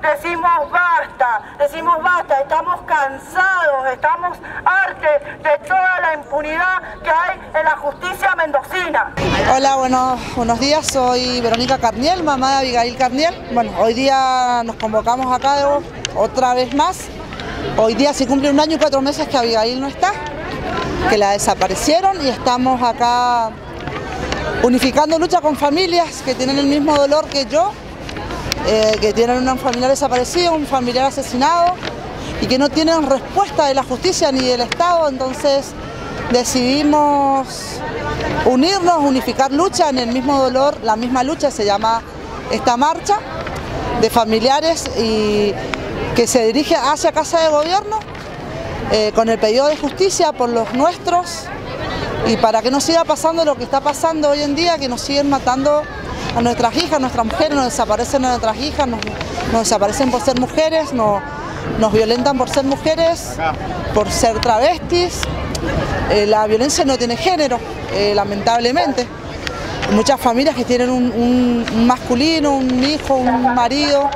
decimos basta, estamos cansados, estamos hartos de toda la impunidad que hay en la justicia mendocina. Hola, buenos días, soy Verónica Carniel, mamá de Abigail Carniel. Bueno, hoy día nos convocamos acá otra vez más. Hoy día se cumple 1 año y 4 meses que Abigail no está, que la desaparecieron, y estamos acá unificando lucha con familias que tienen el mismo dolor que yo, que tienen un familiar desaparecido, un familiar asesinado y que no tienen respuesta de la justicia ni del Estado. Entonces decidimos unirnos, unificar lucha en el mismo dolor, la misma lucha. Se llama esta marcha de familiares y que se dirige hacia Casa de Gobierno con el pedido de justicia por los nuestros y para que no siga pasando lo que está pasando hoy en día, que nos siguen matando a nuestras hijas, a nuestras mujeres, nos desaparecen a nuestras hijas, nos desaparecen por ser mujeres, nos violentan por ser mujeres, por ser travestis. La violencia no tiene género, lamentablemente. Muchas familias que tienen un masculino, un hijo, un marido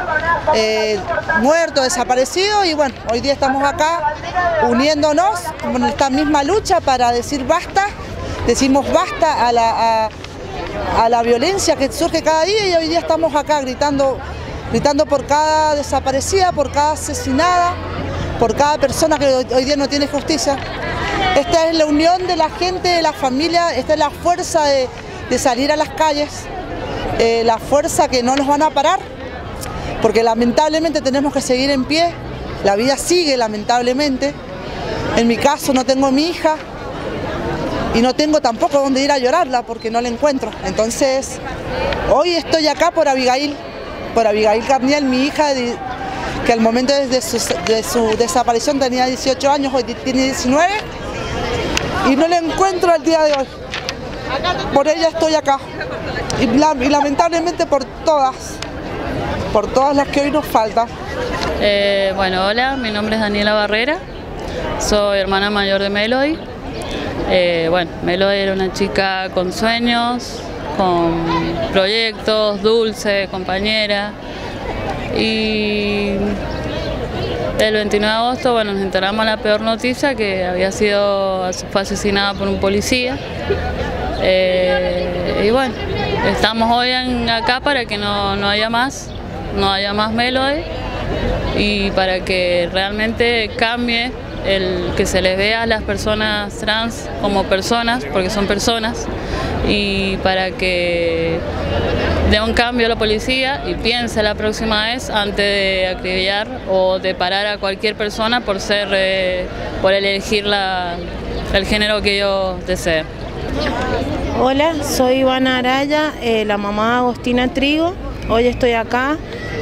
muerto, desaparecido, y bueno, hoy día estamos acá uniéndonos con esta misma lucha para decir basta. Decimos basta a la violencia que surge cada día, y hoy día estamos acá gritando por cada desaparecida, por cada asesinada, por cada persona que hoy día no tiene justicia. Esta es la unión de la gente, de la familia, esta es la fuerza de salir a las calles, la fuerza que no nos van a parar, porque lamentablemente tenemos que seguir en pie, la vida sigue lamentablemente. En mi caso no tengo a mi hija y no tengo tampoco dónde ir a llorarla porque no la encuentro. Entonces hoy estoy acá por Abigail Carniel, mi hija, que al momento de su desaparición tenía 18 años, hoy tiene 19 y no la encuentro al día de hoy. Por ella estoy acá y lamentablemente por todas las que hoy nos faltan. Bueno, hola, mi nombre es Daniela Barrera, soy hermana mayor de Melody. Bueno, Melody era una chica con sueños, con proyectos, dulce, compañera, y el 29 de agosto, bueno, nos enteramos la peor noticia, que fue asesinada por un policía. Y bueno, estamos hoy acá para que no haya más Melody y para que realmente cambie el que se les vea a las personas trans como personas, porque son personas, y para que dé un cambio a la policía y piense la próxima vez antes de acribillar o de parar a cualquier persona por elegir el género que ellos deseen. Hola, soy Ivana Araya, la mamá de Agostina Trigo. Hoy estoy acá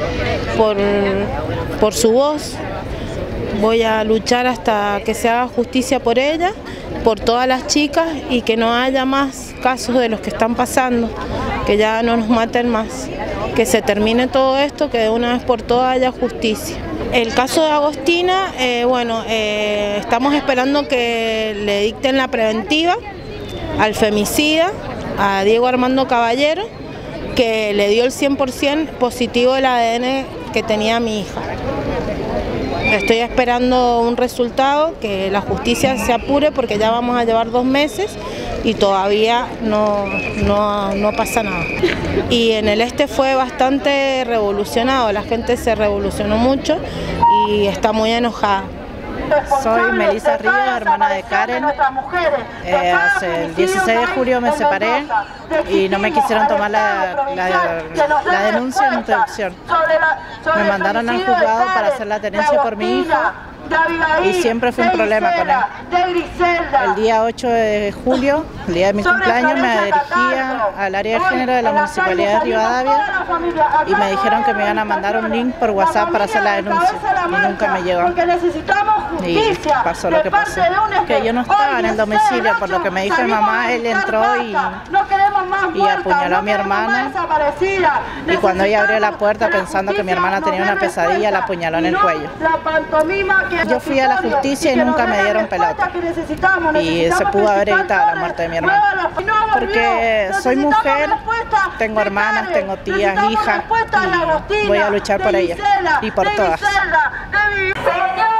por su voz. Voy a luchar hasta que se haga justicia por ella, por todas las chicas, y que no haya más casos de los que están pasando, que ya no nos maten más, que se termine todo esto, que de una vez por todas haya justicia. El caso de Agostina, estamos esperando que le dicten la preventiva al femicida, a Diego Armando Caballero, que le dio el 100% positivo del ADN que tenía mi hija. Estoy esperando un resultado, que la justicia se apure, porque ya vamos a llevar 2 meses y todavía no pasa nada. Y en el este fue bastante revolucionado, la gente se revolucionó mucho y está muy enojada. Soy Melissa Ríos, hermana de Karen. Hace el 16 de julio me separé y no me quisieron tomar la denuncia en introducción. Me mandaron al juzgado para hacer la tenencia por mi hija y siempre fue un problema con él. El día 8 de julio, el día de mi cumpleaños, me dirigía al área de género de la Municipalidad de Rivadavia y me dijeron que me iban a mandar un link por WhatsApp para hacer la denuncia y nunca me llegó. Y pasó lo que pasó, que yo no estaba en el domicilio, por lo que me dijo mi mamá, él entró y apuñaló a mi hermana, y cuando ella abrió la puerta pensando que mi hermana tenía una pesadilla, la apuñaló en el cuello. Yo fui a la justicia y nunca me dieron pelota, y se pudo haber evitado la muerte de mi hermana, porque soy mujer, tengo hermanas, tengo tías, hijas, y voy a luchar por ellas y por todas.